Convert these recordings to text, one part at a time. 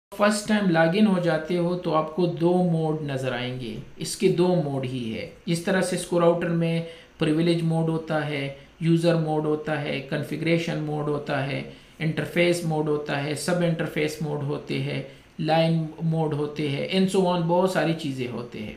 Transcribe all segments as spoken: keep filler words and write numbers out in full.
First time login हो जाते हो तो आपको दो मोड नज़र आएंगे। इसके दो मोड ही है। जिस तरह से सिस्को राउटर में प्रिविलेज मोड होता है, यूज़र मोड होता है, कॉन्फ़िगरेशन मोड होता है, इंटरफेस मोड होता है, सब इंटरफेस मोड होते हैं, लाइन मोड होते हैं, एंड सो ऑन, बहुत सारी चीज़ें होते हैं।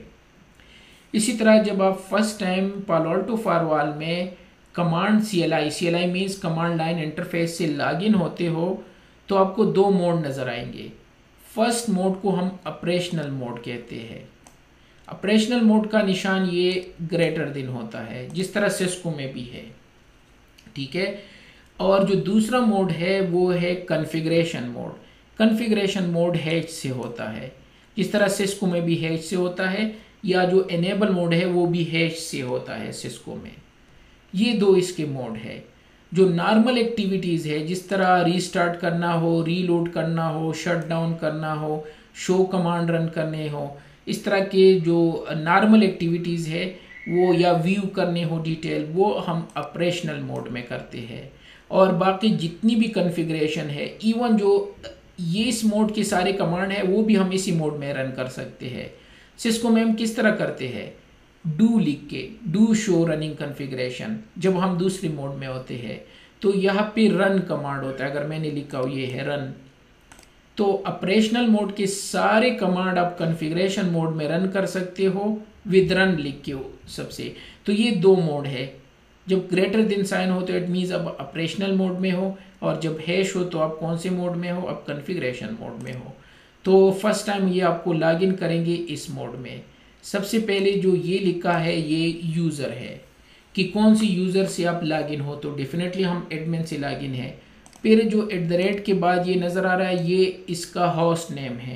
इसी तरह जब आप first time Palo Alto firewall में command C L I C L I means command line interface से लॉगिन होते हो तो आपको दो मोड नज़र आएंगे। फर्स्ट मोड को हम ऑपरेशनल मोड कहते हैं। ऑपरेशनल मोड का निशान ये ग्रेटर देन होता है, जिस तरह सिस्को में भी है, ठीक है। और जो दूसरा मोड है वो है कॉन्फ़िगरेशन मोड। कॉन्फ़िगरेशन मोड हैच से होता है, जिस तरह सिस्को में भी हैच से होता है, या जो एनेबल मोड है वो भी हैच से होता है सिस्को में। ये दो इसके मोड है। जो नॉर्मल एक्टिविटीज़ है, जिस तरह रीस्टार्ट करना हो, रीलोड करना हो, शट डाउन करना हो, शो कमांड रन करने हो, इस तरह के जो नॉर्मल एक्टिविटीज़ है वो, या व्यू करने हो डिटेल, वो हम ऑपरेशनल मोड में करते हैं। और बाकी जितनी भी कॉन्फ़िगरेशन है, इवन जो ये इस मोड के सारे कमांड है वो भी हम इसी मोड में रन कर सकते हैं। सिस्को में हम किस तरह करते हैं, डू लिख के, डू शो रनिंग कॉन्फ़िगरेशन, जब हम दूसरी मोड में होते हैं तो यहाँ पे रन कमांड होता है। अगर मैंने लिखा हो ये है रन, तो ऑपरेशनल मोड के सारे कमांड आप कॉन्फ़िगरेशन मोड में रन कर सकते हो विद रन लिख के सबसे। तो ये दो मोड है। जब ग्रेटर देन साइन हो तो इट मीन्स अब ऑपरेशनल मोड में हो, और जब हैश हो तो आप कौन से मोड में हो, अब कॉन्फ़िगरेशन मोड में हो। तो फर्स्ट टाइम ये आपको लॉगिन करेंगे इस मोड में। सबसे पहले जो ये लिखा है ये यूज़र है कि कौन सी यूज़र से आप लॉगिन हो, तो डेफिनेटली हम एडमिन से लॉगिन है। फिर जो एट द रेट के बाद ये नज़र आ रहा है, ये इसका होस्ट नेम है,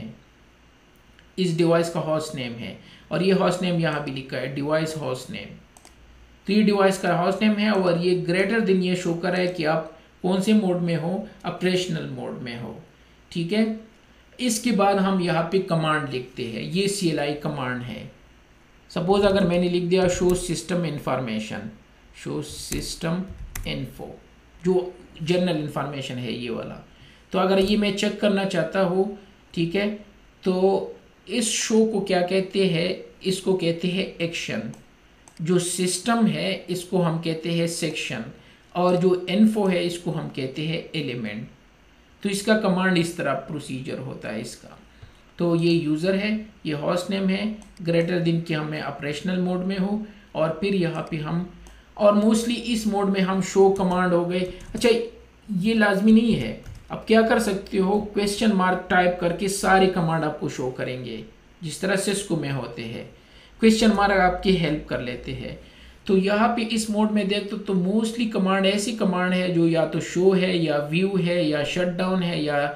इस डिवाइस का होस्ट नेम है, और ये होस्ट नेम यहाँ भी लिखा है डिवाइस होस्ट नेम। तो ये डिवाइस का होस्ट नेम है, और ये ग्रेटर देन ये शो कर रहा है कि आप कौन से मोड में हो, ऑपरेशनल मोड में हो, ठीक है। इसके बाद हम यहाँ पे कमांड लिखते हैं, ये सी एल आई कमांड है। सपोज अगर मैंने लिख दिया show system information, show system info, जो जनरल इंफॉर्मेशन है ये वाला, तो अगर ये मैं चेक करना चाहता हूँ, ठीक है, तो इस शो को क्या कहते हैं, इसको कहते हैं एक्शन। जो सिस्टम है इसको हम कहते हैं सेक्शन, और जो इन्फो है इसको हम कहते हैं एलिमेंट। तो इसका कमांड इस तरह प्रोसीजर होता है इसका। तो ये यूज़र है, ये होस्ट नेम है, ग्रेटर दिन के हमें ऑपरेशनल मोड में हो, और फिर यहाँ पे हम, और मोस्टली इस मोड में हम शो कमांड हो गए। अच्छा, ये लाजमी नहीं है, अब क्या कर सकते हो, क्वेश्चन मार्क टाइप करके सारे कमांड आपको शो करेंगे, जिस तरह सिस्को में होते हैं। क्वेश्चन मार्क आपकी हेल्प कर लेते हैं। तो यहाँ पे इस मोड में देख तो, तो मोस्टली कमांड ऐसी कमांड है जो या तो शो है, या व्यू है, या शट डाउन है, या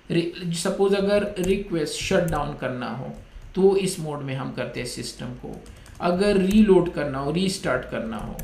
सपोज अगर रिक्वेस्ट शट डाउन करना हो तो इस मोड में हम करते हैं सिस्टम को। अगर रीलोड करना हो, रीस्टार्ट करना हो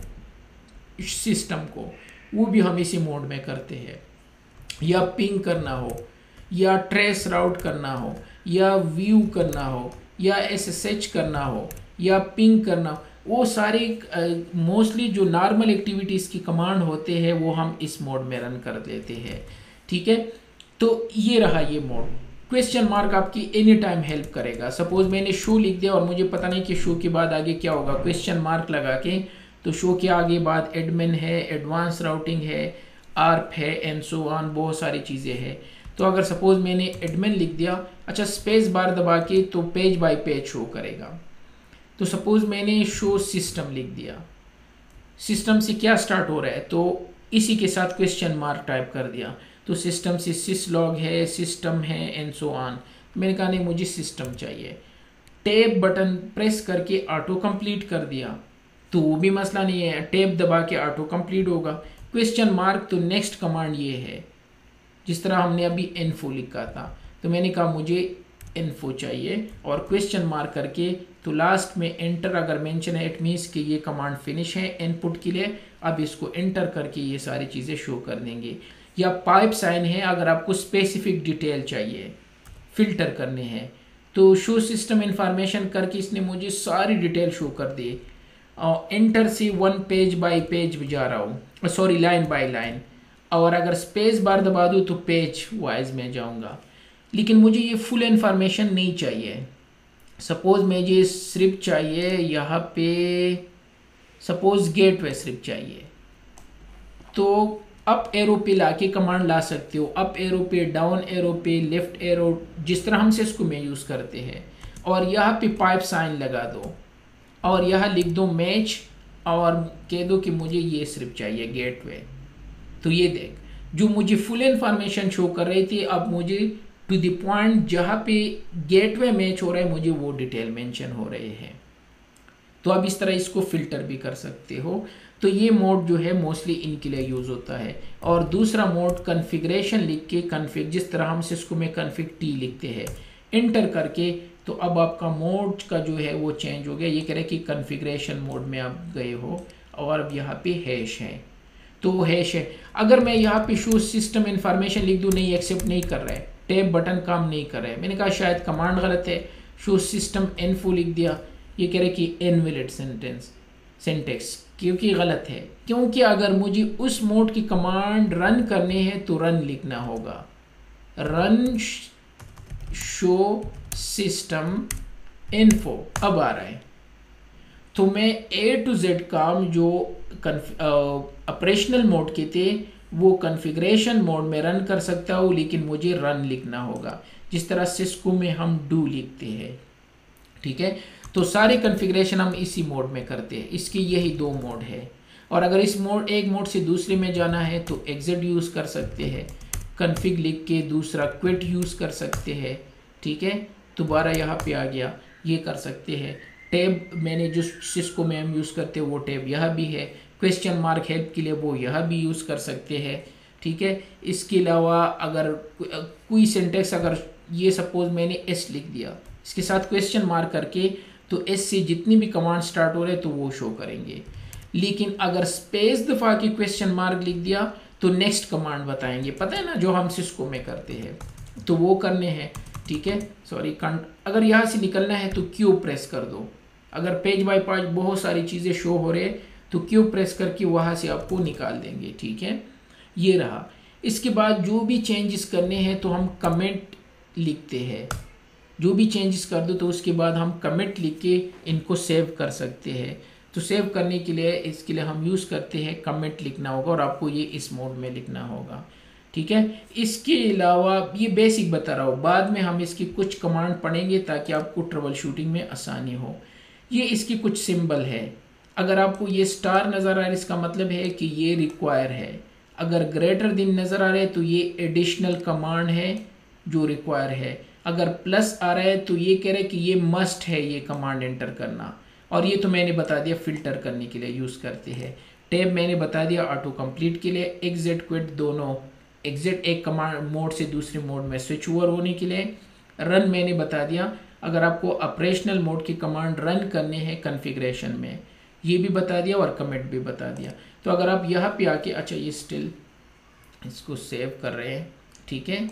सिस्टम को, वो भी हम इसी मोड में करते हैं। या पिंग करना हो, या ट्रेस राउट करना हो, या व्यू करना हो, या एस एस एच करना हो, या पिंग करना हो, वो सारे मोस्टली uh, जो नॉर्मल एक्टिविटीज़ की कमांड होते हैं वो हम इस मोड में रन कर देते हैं, ठीक है। तो ये रहा ये मोड। क्वेश्चन मार्क आपकी एनी टाइम हेल्प करेगा। सपोज मैंने शो लिख दिया और मुझे पता नहीं कि शो के बाद आगे क्या होगा, क्वेश्चन मार्क लगा के, तो शो के आगे बाद एडमिन है, एडवांस राउटिंग है, आर्प है, एंड सो ऑन, बहुत सारी चीज़ें हैं। तो अगर सपोज मैंने एडमिन लिख दिया, अच्छा स्पेस बार दबा के, तो पेज बाय पेज शो करेगा। तो सपोज मैंने शो सिस्टम लिख दिया, सिस्टम से क्या स्टार्ट हो रहा है, तो इसी के साथ क्वेश्चन मार्क टाइप कर दिया, तो सिस्टम से सिस लॉग है, सिस्टम है, एंड सो ऑन। मैंने कहा नहीं मुझे सिस्टम चाहिए, टैब बटन प्रेस करके ऑटो कंप्लीट कर दिया, तो वो भी मसला नहीं है, टैब दबा के ऑटो कंप्लीट होगा। क्वेश्चन मार्क, तो नेक्स्ट कमांड ये है, जिस तरह हमने अभी इन्फो लिखा था, तो मैंने कहा मुझे इन्फो चाहिए, और क्वेश्चन मार्क करके, तो लास्ट में एंटर अगर मेंशन है इट मीन्स कि ये कमांड फिनिश है इनपुट के लिए। अब इसको एंटर करके ये सारी चीज़ें शो कर देंगे। या पाइप साइन है, अगर आपको स्पेसिफिक डिटेल चाहिए, फिल्टर करने हैं, तो शो सिस्टम इंफॉर्मेशन करके इसने मुझे सारी डिटेल शो कर दी। और एंटर से वन पेज बाय पेज जा रहा हूँ, सॉरी लाइन बाय लाइन, और अगर स्पेस बार दबा दूँ तो पेज वाइज में जाऊँगा। लेकिन मुझे ये फुल इंफॉर्मेशन नहीं चाहिए। सपोज मुझे सिर्फ चाहिए यहाँ पे, सपोज गेटवे सिर्फ चाहिए, तो अप एरो पे लाके कमांड ला सकते हो, अप एरो पे, डाउन एरो पे, लेफ्ट एरो, जिस तरह हम सिस्को में यूज़ करते हैं। और यहाँ पे पाइप साइन लगा दो और यहाँ लिख दो मैच और कह दो कि मुझे ये सिर्फ चाहिए गेटवे। तो ये देख, जो मुझे फुल इंफॉर्मेशन शो कर रही थी, अब मुझे टू द पॉइंट जहाँ पे गेटवे मैच हो रहा है मुझे वो डिटेल मेंशन हो रहे हैं। तो अब इस तरह इसको फिल्टर भी कर सकते हो। तो ये मोड जो है मोस्टली इनके लिए यूज़ होता है। और दूसरा मोड कन्फिग्रेशन लिख के, कन्फिग जिस तरह हम सिस्को में कन्फिग टी लिखते हैं, इंटर करके, तो अब आपका मोड का जो है वो चेंज हो गया। ये कह रहे हैं कि कन्फिग्रेशन मोड में आप गए हो और अब यहाँ पे हैश है, तो वो हैश है। अगर मैं यहाँ पे शो सिस्टम इंफॉर्मेशन लिख दूँ, नहीं एक्सेप्ट नहीं कर रहा है, टैब बटन काम नहीं कर रहा है। मैंने कहा शायद कमांड गलत है, शो सिस्टम इन्फो लिख दिया, ये कह रहे कि इनवैलिड सेंटेंस सिंटेक्स, क्योंकि गलत है। क्योंकि अगर मुझे उस मोड की कमांड रन करने हैं तो रन लिखना होगा, रन शो सिस्टम इन्फो। अब आ रहा है, तो मैं ए टू जेड काम जो ऑपरेशनल मोड के थे वो कॉन्फ़िगरेशन मोड में रन कर सकता हूँ, लेकिन मुझे रन लिखना होगा जिस तरह सिस्को में हम डू लिखते हैं। ठीक है, तो सारे कॉन्फ़िगरेशन हम इसी मोड में करते हैं। इसके यही दो मोड है। और अगर इस मोड एक मोड से दूसरे में जाना है तो एग्जिट यूज़ कर सकते हैं, कन्फिग लिख के दूसरा क्विट यूज़ कर सकते हैं। ठीक है, दोबारा यहाँ पे आ गया, ये कर सकते हैं। टैब मैंने जो सिस्को में हम यूज़ करते हैं वो टैब यहाँ भी है। क्वेश्चन मार्क हेल्प के लिए वो यहाँ भी यूज़ कर सकते हैं। ठीक है, इसके अलावा अगर कोई सिंटेक्स, अगर ये सपोज मैंने एस लिख दिया इसके साथ क्वेश्चन मार्क करके, तो एस से जितनी भी कमांड स्टार्ट हो रहे हैं तो वो शो करेंगे। लेकिन अगर स्पेस दफ़ा की क्वेश्चन मार्क लिख दिया तो नेक्स्ट कमांड बताएंगे, पता है ना, जो हम सिस्को में करते हैं, तो वो करने हैं। ठीक है, सॉरी, अगर यहाँ से निकलना है तो क्यू प्रेस कर दो। अगर पेज बाय पेज बहुत सारी चीज़ें शो हो रहे हैं तो क्यू प्रेस करके वहाँ से आपको निकाल देंगे। ठीक है, ये रहा। इसके बाद जो भी चेंजेस करने हैं तो हम कमेंट लिखते हैं, जो भी चेंजेस कर दो तो उसके बाद हम कमेंट लिख के इनको सेव कर सकते हैं। तो सेव करने के लिए इसके लिए हम यूज़ करते हैं कमेंट लिखना होगा, और आपको ये इस मोड में लिखना होगा। ठीक है, इसके अलावा ये बेसिक बता रहा हूँ, बाद में हम इसकी कुछ कमांड पढ़ेंगे ताकि आपको ट्रबल शूटिंग में आसानी हो। ये इसकी कुछ सिंबल है। अगर आपको ये स्टार नज़र आ रहा है इसका मतलब है कि ये रिक्वायर है। अगर ग्रेटर दिन नज़र आ रहा है तो ये एडिशनल कमांड है जो रिक्वायर है। अगर प्लस आ रहा है तो ये कह रहा है कि ये मस्ट है ये कमांड एंटर करना। और ये तो मैंने बता दिया फिल्टर करने के लिए यूज़ करते हैं। टैब मैंने बता दिया ऑटो कंप्लीट के लिए, एग्जिट क्विट दोनों, एग्जिट एक कमांड मोड से दूसरे मोड में स्विच ओवर होने के लिए, रन मैंने बता दिया अगर आपको ऑपरेशनल मोड की कमांड रन करने हैं कॉन्फ़िगरेशन में, ये भी बता दिया और कमेंट भी बता दिया। तो अगर आप यहाँ पे आके, अच्छा ये स्टिल इसको सेव कर रहे हैं, ठीक है,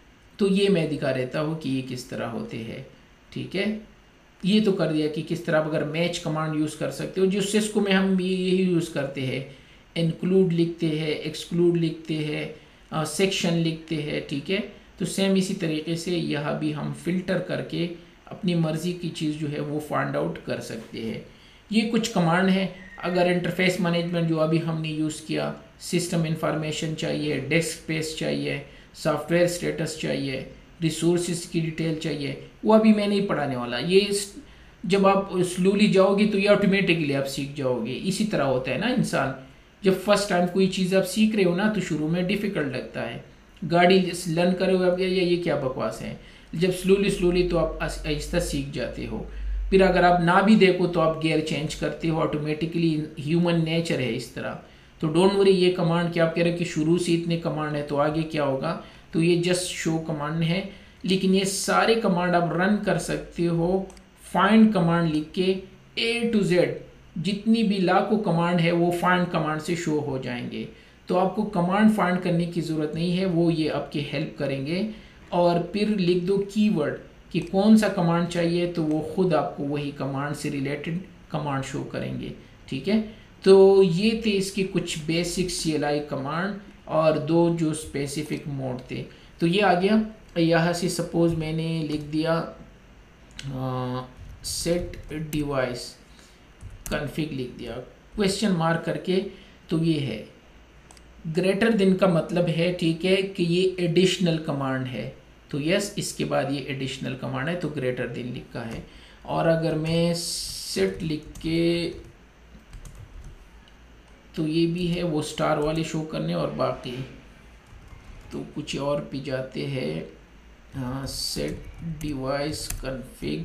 तो ये मैं दिखा रहता हूँ कि ये किस तरह होते हैं। ठीक है, ये तो कर दिया कि किस तरह अगर मैच कमांड यूज़ कर सकते हो, जो सिस्को में हम ये यही यूज़ करते हैं, इंक्लूड लिखते हैं, एक्सक्लूड लिखते हैं, सेक्शन लिखते हैं। ठीक है, तो सेम इसी तरीके से यहाँ भी हम फिल्टर करके अपनी मर्ज़ी की चीज़ जो है वो फाइंड आउट कर सकते हैं। ये कुछ कमांड है। अगर इंटरफेस मैनेजमेंट जो अभी हमने यूज़ किया, सिस्टम इंफॉर्मेशन चाहिए, डेस्क स्पेस चाहिए, सॉफ्टवेयर स्टेटस चाहिए, रिसोर्सेज की डिटेल चाहिए, वो अभी मैं नहीं पढ़ाने वाला। ये जब आप स्लोली जाओगे तो ये ऑटोमेटिकली आप सीख जाओगे। इसी तरह होता है ना, इंसान जब फर्स्ट टाइम कोई चीज़ आप सीख रहे हो ना तो शुरू में डिफ़िकल्ट लगता है। गाड़ी लर्न करे हुए आप, ये ये क्या बकवास है, जब स्लोली स्लोली तो आप आहिस्ता सीख जाते हो। फिर अगर आप ना भी देखो तो आप गियर चेंज करते हो ऑटोमेटिकली, ह्यूमन नेचर है इस तरह। तो डोंट वरी, ये कमांड क्या आप कह रहे हो कि शुरू से इतने कमांड है तो आगे क्या होगा, तो ये जस्ट शो कमांड है। लेकिन ये सारे कमांड आप रन कर सकते हो फाइंड कमांड लिख के, ए टू जेड जितनी भी लाखों कमांड है वो फाइंड कमांड से शो हो जाएंगे। तो आपको कमांड फाइंड करने की ज़रूरत नहीं है, वो ये आपकी हेल्प करेंगे। और फिर लिख दो कीवर्ड कि कौन सा कमांड चाहिए, तो वो खुद आपको वही कमांड से रिलेटेड कमांड शो करेंगे। ठीक है, तो ये थे इसके कुछ basic C L I command और दो जो स्पेसिफिक मोड थे। तो ये आ गया। यहाँ से सपोज मैंने लिख दिया सेट डिवाइस कॉन्फ़िग लिख दिया क्वेश्चन मार्क करके, तो ये है ग्रेटर देन का मतलब है ठीक है कि ये एडिशनल कमांड है, तो यस इसके बाद ये एडिशनल कमांड है तो ग्रेटर देन लिखा है। और अगर मैं सेट लिख के, तो ये भी है वो स्टार वाले शो करने, और बाकी तो कुछ और भी जाते हैं। हाँ, सेट डिवाइस कॉन्फ़िग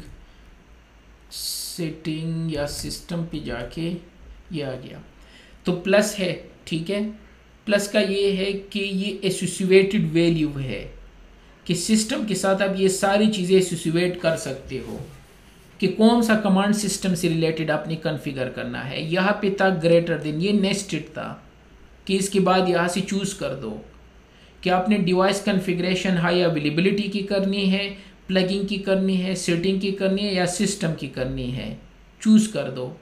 सेटिंग या सिस्टम पे जाके ये आ गया, तो प्लस है ठीक है। प्लस का ये है कि ये एसोसिएटेड वैल्यू है कि सिस्टम के साथ आप ये सारी चीज़ें एसोसिएट कर सकते हो कि कौन सा कमांड सिस्टम से रिलेटेड आपने कॉन्फ़िगर करना है। यहाँ पे था ग्रेटर देन, ये नेस्टेड था कि इसके बाद यहाँ से चूज़ कर दो कि आपने डिवाइस कॉन्फ़िगरेशन हाई अवेलेबिलिटी की करनी है, प्लगिंग की करनी है, सेटिंग की करनी है या सिस्टम की करनी है, चूज़ कर दो।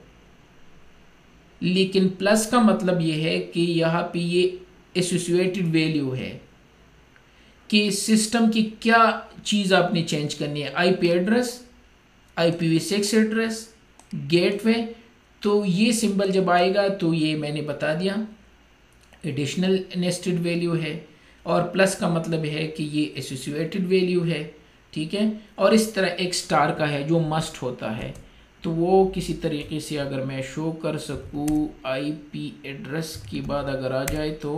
लेकिन प्लस का मतलब ये है कि यहाँ पे ये एसोसिएटेड वैल्यू है कि सिस्टम की क्या चीज़ आपने चेंज करनी है, IP address, I P V six address, gateway. तो ये सिंबल जब आएगा तो ये मैंने बता दिया एडिशनल नेस्टेड वैल्यू है, और प्लस का मतलब है कि ये एसोसिएटेड वैल्यू है ठीक है। और इस तरह एक स्टार का है जो मस्ट होता है, तो वो किसी तरीके से अगर मैं शो कर सकूँ आईपी एड्रेस के बाद अगर आ जाए तो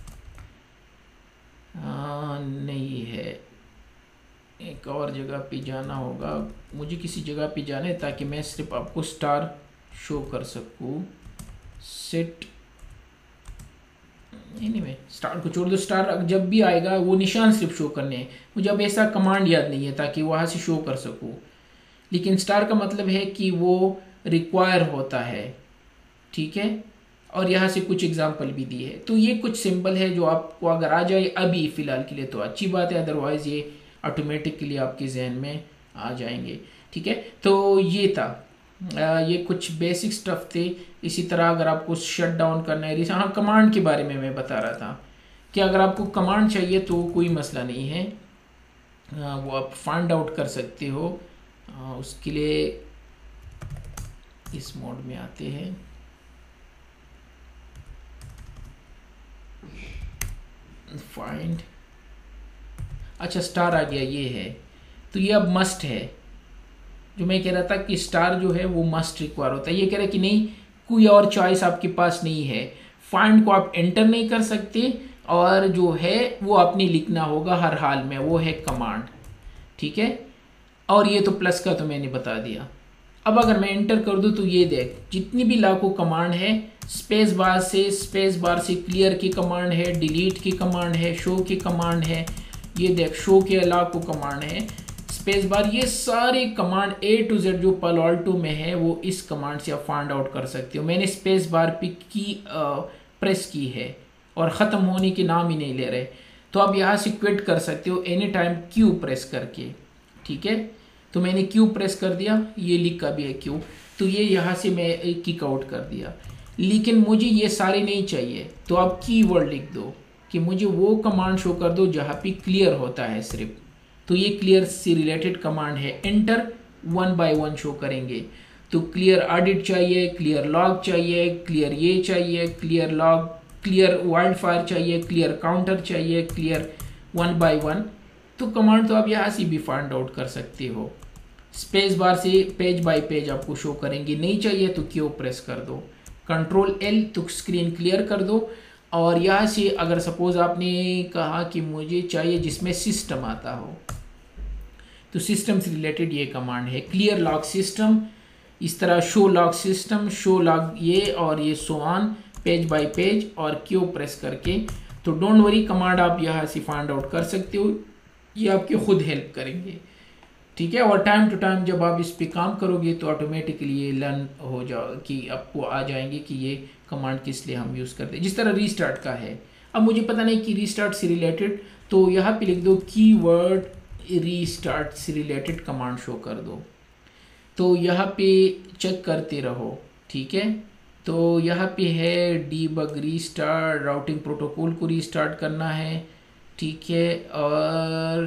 आ, नहीं है, एक और जगह पे जाना होगा मुझे, किसी जगह पे जाना है ताकि मैं सिर्फ आपको स्टार शो कर सकूँ। सेट नहीं मैं स्टार को छोड़ दो, स्टार जब भी आएगा वो निशान सिर्फ शो करने हैं, मुझे अब ऐसा कमांड याद नहीं है ताकि वहाँ से शो कर सकूँ। लेकिन स्टार का मतलब है कि वो रिक्वायर होता है ठीक है। और यहाँ से कुछ एग्जांपल भी दिए है, तो ये कुछ सिंबल है जो आपको अगर आ जाए अभी फ़िलहाल के लिए तो अच्छी बात है, अदरवाइज़ ये ऑटोमेटिकली आपके जहन में आ जाएंगे ठीक है। तो ये था आ, ये कुछ बेसिक स्टफ थे। इसी तरह अगर आपको शट डाउन करना है, हाँ कमांड के बारे में मैं बता रहा था कि अगर आपको कमांड चाहिए तो कोई मसला नहीं है, आ, वो आप फाइंड आउट कर सकते हो। आ, उसके लिए इस मोड में आते हैं, फाइंड, अच्छा स्टार आ गया ये है, तो ये अब मस्ट है। जो मैं कह रहा था कि स्टार जो है वो मस्ट रिक्वायर होता है, ये कह रहा है कि नहीं कोई और चॉइस आपके पास नहीं है, फाइंड को आप एंटर नहीं कर सकते और जो है वो आपने लिखना होगा हर हाल में, वो है कमांड ठीक है। और ये तो प्लस का तो मैंने बता दिया। अब अगर मैं एंटर कर दूं तो ये देख जितनी भी लाखों कमांड है, स्पेस बार से स्पेस बार से क्लियर की कमांड है, डिलीट की कमांड है, शो की कमांड है, ये देख शो के लाखों कमांड है, स्पेस बार, ये सारे कमांड ए टू जेड जो पालो अल्टो में है वो इस कमांड से आप फाइंड आउट कर सकते हो। मैंने स्पेस बार पे की आ, प्रेस की है और ख़त्म होने के नाम ही नहीं ले रहे, तो आप यहाँ से क्विट कर सकते हो एनी टाइम क्यू प्रेस करके ठीक है। तो मैंने क्यू प्रेस कर दिया, ये लिखा भी है क्यू, तो ये यहाँ से मैं किक आउट कर दिया। लेकिन मुझे ये सारे नहीं चाहिए, तो आप कीवर्ड लिख दो कि मुझे वो कमांड शो कर दो जहाँ पे क्लियर होता है सिर्फ, तो ये क्लियर से रिलेटेड कमांड है। Enter one by one show करेंगे, तो क्लियर ऑडिट चाहिए, क्लियर लॉग चाहिए, क्लियर ये चाहिए, clear log, clear wildfire चाहिए, क्लियर काउंटर चाहिए, क्लियर वन बाय वन। तो कमांड तो आप यहाँ से भी फाइंड आउट कर सकते हो। स्पेस बार से पेज बाय पेज आपको शो करेंगे, नहीं चाहिए तो क्यू प्रेस कर दो, कंट्रोल एल तो स्क्रीन क्लियर कर दो। और यहाँ से अगर सपोज आपने कहा कि मुझे चाहिए जिसमें सिस्टम आता हो, तो सिस्टम से रिलेटेड ये कमांड है क्लियर लॉग सिस्टम, इस तरह show log system, show log ये और ये so on page by page और क्यू प्रेस करके। तो डोंट वरी कमांड आप यहाँ से फाइंड आउट कर सकते हो, ये आपकी खुद हेल्प करेंगे ठीक है। और टाइम टू टाइम जब आप इस पे काम करोगे तो ऑटोमेटिकली ये लर्न हो जाओ कि आपको आ जाएंगे कि ये कमांड किस लिए हम यूज़ करते हैं। जिस तरह रीस्टार्ट का है, अब मुझे पता नहीं कि रीस्टार्ट से रिलेटेड, तो यहाँ पे लिख दो कीवर्ड रीस्टार्ट से रिलेटेड कमांड शो कर दो, तो यहाँ पे चेक करते रहो ठीक है। तो यहाँ पे है डीबग रीस्टार्ट, राउटिंग प्रोटोकॉल को रीस्टार्ट करना है ठीक है। और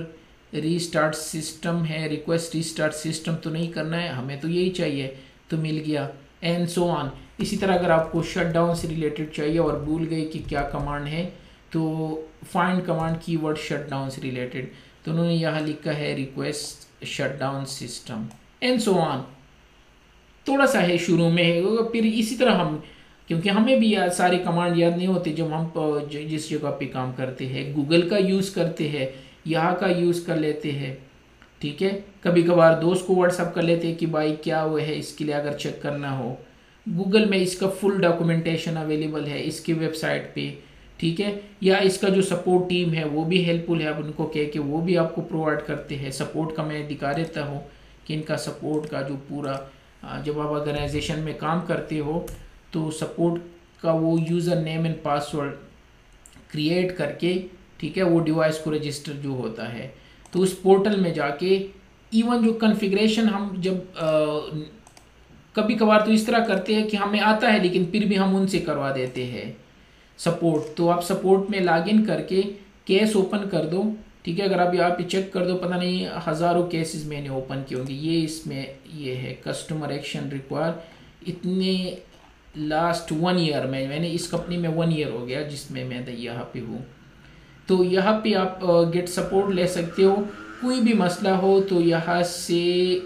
रीस्टार्ट सिस्टम है, रिक्वेस्ट रीस्टार्ट सिस्टम तो नहीं करना है, हमें तो यही चाहिए, तो मिल गया, एंड सो ऑन। इसी तरह अगर आपको शट डाउन से रिलेटेड चाहिए और भूल गए कि क्या कमांड है, तो find command keyword shut down से रिलेटेड, तो उन्होंने यहाँ लिखा है request shut down system and so on. थोड़ा सा है शुरू में है, फिर इसी तरह हम, क्योंकि हमें भी याद सारे कमांड याद नहीं होते जब हम जिस जगह पे काम करते हैं, गूगल का यूज़ करते हैं, यहाँ का यूज़ कर लेते हैं, ठीक है। कभी कभार दोस्त को व्हाट्सअप कर लेते हैं कि भाई क्या वो है, इसके लिए अगर चेक करना हो, गूगल में इसका फुल डॉक्यूमेंटेशन अवेलेबल है इसकी वेबसाइट पे, ठीक है। या इसका जो सपोर्ट टीम है वो भी हेल्पफुल है, अब उनको कह के वो भी आपको प्रोवाइड करते हैं। सपोर्ट का मैं दिखा देता हूँ कि इनका सपोर्ट का जो पूरा, जब आप ऑर्गेनाइजेशन में काम करते हो तो सपोर्ट का वो user name and password create करके, ठीक है, वो डिवाइस को रजिस्टर जो होता है, तो उस पोर्टल में जाके इवन जो कॉन्फ़िगरेशन हम जब आ, कभी कभार तो इस तरह करते हैं कि हमें आता है लेकिन फिर भी हम उनसे करवा देते हैं सपोर्ट। तो आप सपोर्ट में लॉगिन करके केस ओपन कर दो, ठीक है। अगर आप यहाँ पे चेक कर दो, पता नहीं हज़ारों केसेस मैंने ओपन किए होंगे, ये इसमें ये है कस्टमर एक्शन रिक्वायर, इतने लास्ट वन ईयर में, मैंने इस कंपनी में वन ईयर हो गया जिसमें मैं यहाँ पे हूँ। तो यहाँ पे आप गेट सपोर्ट ले सकते हो, कोई भी मसला हो तो यहाँ से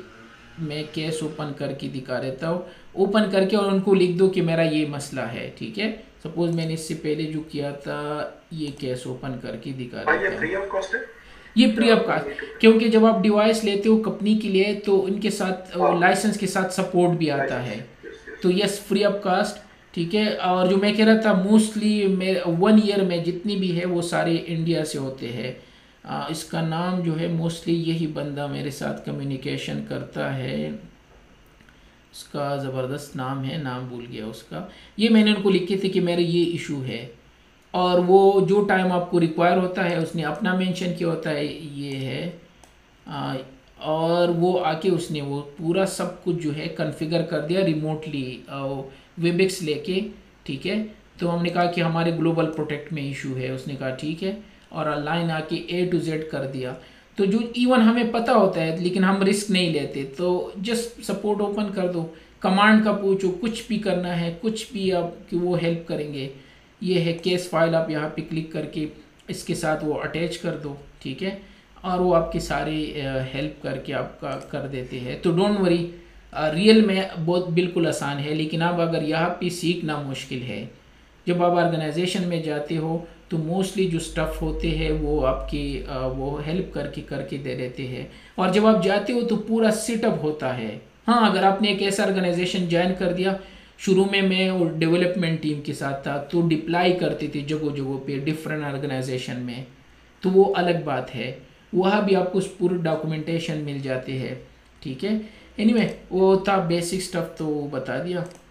मैं केस ओपन करके दिखा देता हूँ, ओपन करके और उनको लिख दो कि मेरा ये मसला है, ठीक है। सपोज मैंने इससे पहले जो किया था ये केस ओपन करके दिखा देता हूँ। ये फ्री ऑफ कॉस्ट है, ये फ्री ऑफ कॉस्ट, क्योंकि जब आप डिवाइस लेते हो कंपनी के लिए तो इनके साथ लाइसेंस के साथ सपोर्ट भी आता है, तो यस फ्री ऑफ कास्ट, ठीक है। और जो मैं कह रहा था मोस्टली मैं वन ईयर में जितनी भी है वो सारे इंडिया से होते हैं। इसका नाम जो है मोस्टली यही बंदा मेरे साथ कम्युनिकेशन करता है, उसका ज़बरदस्त नाम है, नाम भूल गया उसका। ये मैंने उनको लिखे थे कि मेरे ये इशू है, और वो जो टाइम आपको रिक्वायर होता है उसने अपना मेंशन किया होता है, ये है आ, और वो आके उसने वो पूरा सब कुछ जो है कॉन्फ़िगर कर दिया रिमोटली वेबएक्स लेके, ठीक है। तो हमने कहा कि हमारे ग्लोबल प्रोटेक्ट में इशू है, उसने कहा ठीक है, और ऑनलाइन आके ए टू जेड कर दिया। तो जो इवन हमें पता होता है लेकिन हम रिस्क नहीं लेते, तो जस्ट सपोर्ट ओपन कर दो, कमांड का पूछो, कुछ भी करना है कुछ भी आप कि वो हेल्प करेंगे। ये है केस फाइल, आप यहाँ पे क्लिक करके इसके साथ वो अटैच कर दो, ठीक है, और वो आपके सारे हेल्प करके आपका कर देते हैं। तो डोंट वरी, रियल में बहुत बिल्कुल आसान है, लेकिन आप अगर यहाँ पे सीखना मुश्किल है। जब आप ऑर्गेनाइजेशन में जाते हो तो मोस्टली जो स्टफ़ होते हैं वो आपकी वो हेल्प करके करके दे देते हैं, और जब आप जाते हो तो पूरा सेटअप होता है। हाँ, अगर आपने एक ऐसा ऑर्गेनाइजेशन ज्वाइन कर दिया, शुरू में मैं और डेवलपमेंट टीम के साथ था तो डिप्लाई करते थे जगह जगह पे डिफरेंट ऑर्गेनाइजेशन में, तो वो अलग बात है, वहाँ भी आपको पूरे डॉक्यूमेंटेशन मिल जाते हैं, ठीक है। एनीवे anyway, वो था बेसिक स्टफ तो बता दिया।